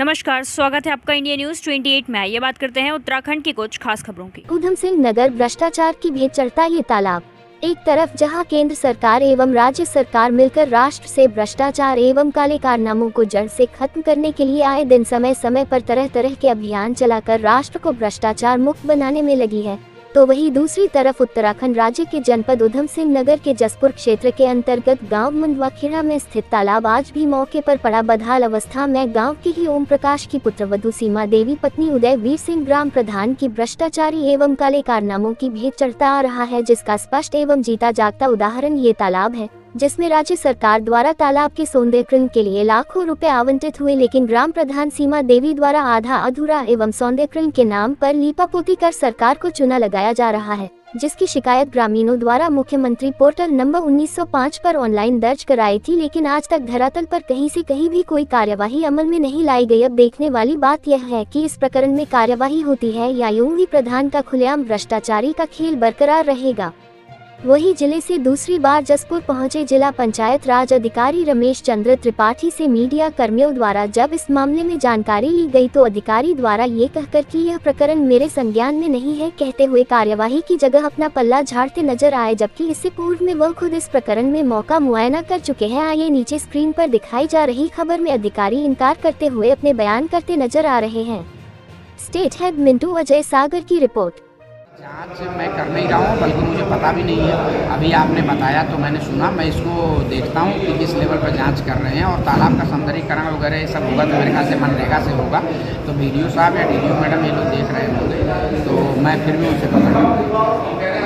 नमस्कार, स्वागत है आपका इंडिया न्यूज 28 में। ये बात करते हैं उत्तराखंड की कुछ खास खबरों की। ऊधम सिंह नगर भ्रष्टाचार की भेंट चढ़ता ये तालाब। एक तरफ जहां केंद्र सरकार एवं राज्य सरकार मिलकर राष्ट्र से भ्रष्टाचार एवं काले कारनामों को जड़ से खत्म करने के लिए आए दिन समय समय पर तरह तरह के अभियान चलाकर राष्ट्र को भ्रष्टाचार मुक्त बनाने में लगी है, तो वहीं दूसरी तरफ उत्तराखंड राज्य के जनपद ऊधम सिंह नगर के जसपुर क्षेत्र के अंतर्गत गांव मुंडवाखेड़ा में स्थित तालाब आज भी मौके पर पड़ा बदहाल अवस्था में। गांव की ही ओम प्रकाश की पुत्रवधू सीमा देवी पत्नी उदय वीर सिंह ग्राम प्रधान की भ्रष्टाचारी एवं काले कारनामों की भेंट चढ़ता आ रहा है, जिसका स्पष्ट एवं जीता जागता उदाहरण ये तालाब है, जिसमें राज्य सरकार द्वारा तालाब के सौंदर्यीकरण के लिए लाखों रुपए आवंटित हुए, लेकिन ग्राम प्रधान सीमा देवी द्वारा आधा अधूरा एवं सौंदर्यीकरण के नाम पर लीपापोती कर सरकार को चूना लगाया जा रहा है, जिसकी शिकायत ग्रामीणों द्वारा मुख्यमंत्री पोर्टल नंबर 1905 पर ऑनलाइन दर्ज कराई थी, लेकिन आज तक धरातल पर कहीं से कहीं भी कोई कार्यवाही अमल में नहीं लाई गई। अब देखने वाली बात यह है कि इस प्रकरण में कार्यवाही होती है या यूं ही प्रधान का खुलेआम भ्रष्टाचारी का खेल बरकरार रहेगा। वही जिले से दूसरी बार जसपुर पहुंचे जिला पंचायत राज अधिकारी रमेश चंद्र त्रिपाठी से मीडिया कर्मियों द्वारा जब इस मामले में जानकारी ली गई, तो अधिकारी द्वारा ये कहकर कि यह प्रकरण मेरे संज्ञान में नहीं है कहते हुए कार्यवाही की जगह अपना पल्ला झाड़ते नजर आए, जबकि इससे पूर्व में वह खुद इस प्रकरण में मौका मुआयना कर चुके हैं। आइए नीचे स्क्रीन पर दिखाई जा रही खबर में अधिकारी इनकार करते हुए अपने बयान करते नजर आ रहे हैं। स्टेट हेड मिंटू अजय सागर की रिपोर्ट। जांच मैं कर नहीं रहा हूँ, बल्कि मुझे पता भी नहीं है। अभी आपने बताया तो मैंने सुना, मैं इसको देखता हूँ कि किस लेवल पर जांच कर रहे हैं, और तालाब का सौंदर्यीकरण वगैरह ये सब होगा तो मेरे ख्याल से मनरेगा से होगा। तो वीडियो साहब या डीडीओ मैडम ये लोग देख रहे होंगे, तो मैं फिर भी उनसे पकड़ लूँगा।